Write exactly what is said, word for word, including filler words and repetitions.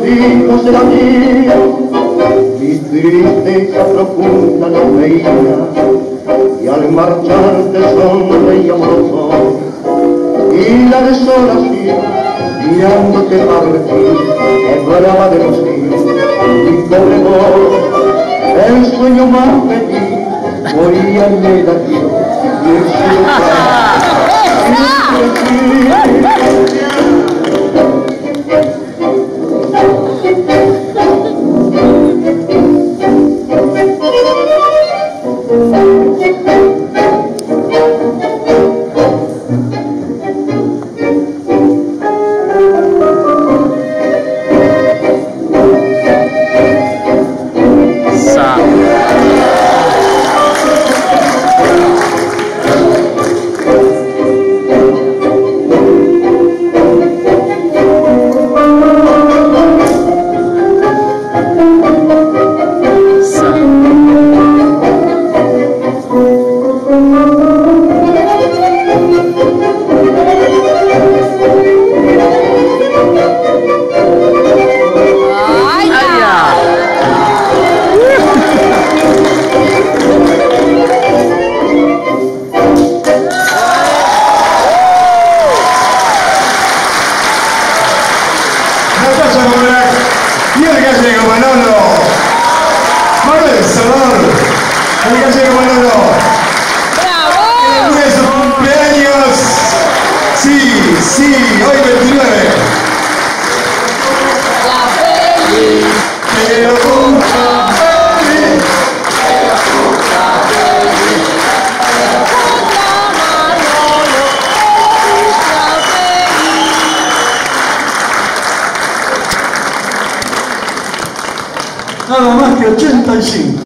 hijos de la mía, mi tristeza profunda no veía, y al marcharte sonreía amoroso, y la desolación, mirándote partir, quebraba de los míos, mi pobre voz, el sueño más feliz, moría en el adiós, y el cielo nada más que ochenta y cinco.